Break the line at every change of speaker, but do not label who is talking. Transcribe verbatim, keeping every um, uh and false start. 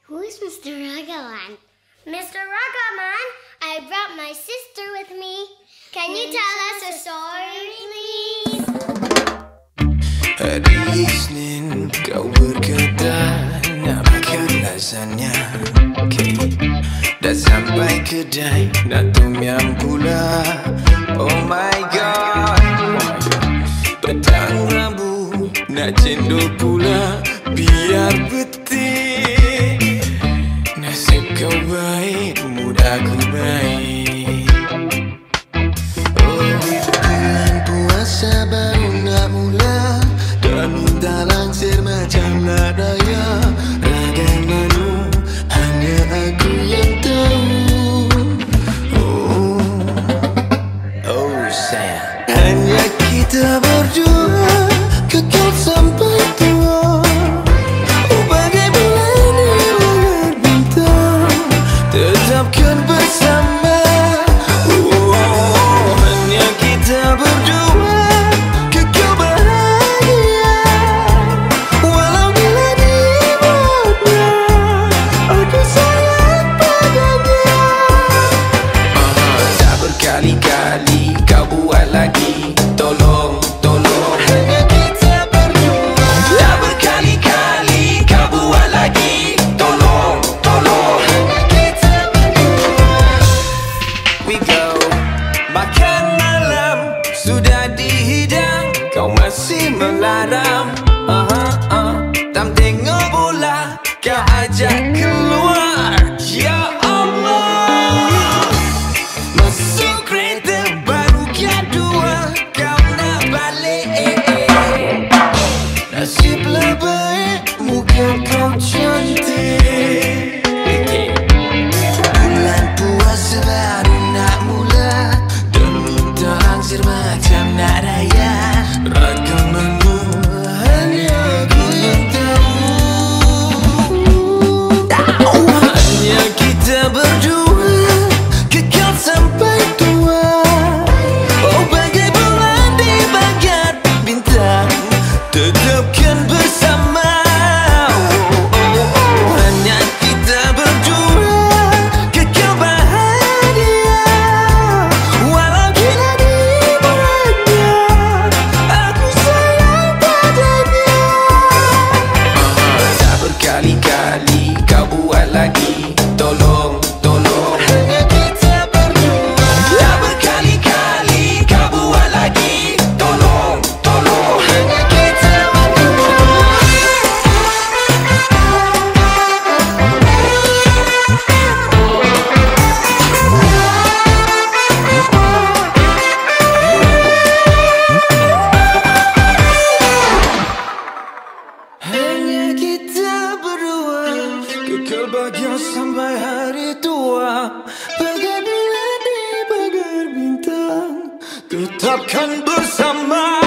Who is Mr Ragaman? Mr Ragaman, I brought my sister with me. Can you tell us a story, please?
Hari Isnin kau berkata nak makan lasagna, okay. Dah sampai kedai nak tom yum pula. Oh my god. Petang Rabu nak cendol pula. Biar betik. Nasib kau baik, mood aku baik. Oh, bulan puasa baru nak mula. Dah minta langsir macam nak raya. Ragamanmu hanya aku yang tahu. Oh, oh sayang, hanya kita berdua kekal sampai tua. Oh bagai bulan yang berbintang, tetapkan bersama. Oh, hanya kita berdua kekal bahagia. Walau bila dibuatnya, aku sayang padanya. uh, Tak berkali-kali kau buat lagi. Tolong, tolong. Hanya kita berdua. Tak berkali-kali kau buat lagi. Tolong, tolong. Hanya kita berdua. We go. Makan malam sudah dihidang, kau masih melarang. uh, uh. Tam tengok bola, kau ajak keluar. Ya Allah. Masuk kereta baru kedua, kau nak balik. Nasiblah baik, muka kau cantik. Bulan puasa baru nak mula. Dan minta langsir macam nak raya. Ragamanmu hanya aku yang tahu. Hanya kita berdua kekal sampai tua. Oh bagai bulan di bagat bintang, tetapkan bersama. Oh, oh, oh. Hanya kita berdua kekal bahagia. Walau kita dibuatnya, aku sayang padanya. uh, Tak berkali-kali kau buat lagi. Tolong, tolong. Hanya kita berdua. Tak berkali-kali kau buat lagi. Tolong, tolong. Hanya kita berdua. Hanya kita berdua kekal bahagia sampai hari tua. Bagai bulan di pagar bintang, tetapkan bersama.